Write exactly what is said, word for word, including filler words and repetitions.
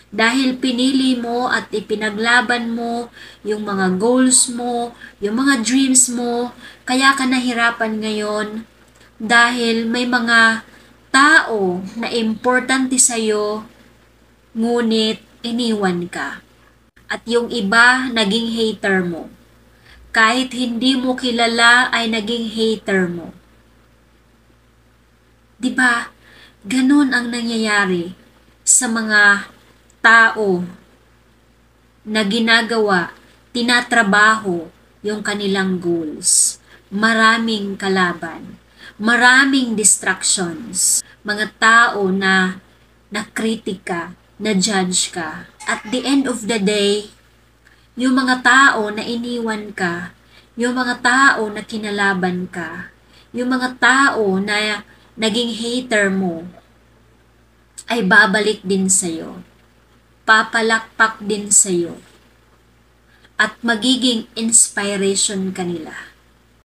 Dahil pinili mo at ipinaglaban mo yung mga goals mo, yung mga dreams mo, kaya ka nahirapan ngayon dahil may mga tao na importante sa'yo, ngunit iniwan ka. At yung iba, naging hater mo. Kahit hindi mo kilala ay naging hater mo. 'Di ba? Ganun ang nangyayari sa mga tao na ginagawa, tinatrabaho yung kanilang goals. Maraming kalaban, maraming distractions, mga tao na nakritika, na judge ka. At the end of the day, yung mga tao na iniwan ka, yung mga tao na kinalaban ka, yung mga tao na naging hater mo, ay babalik din sa'yo. Papalakpak din sa'yo. At magiging inspiration kanila.